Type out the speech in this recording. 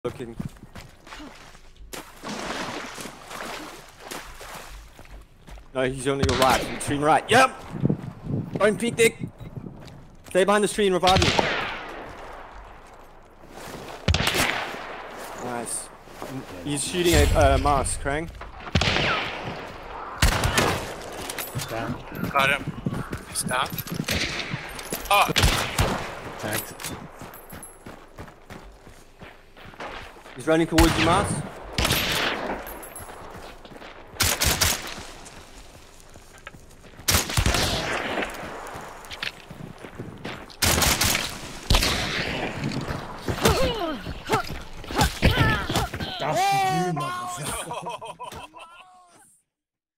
looking. No, he's on your right. Extreme right. Yep! Don't peek, Dick! Stay behind the tree and revive me. Nice. He's shooting a Mars, Krang. Down. Got him. He's down. Oh! Tagged. He's running towards you, Mars.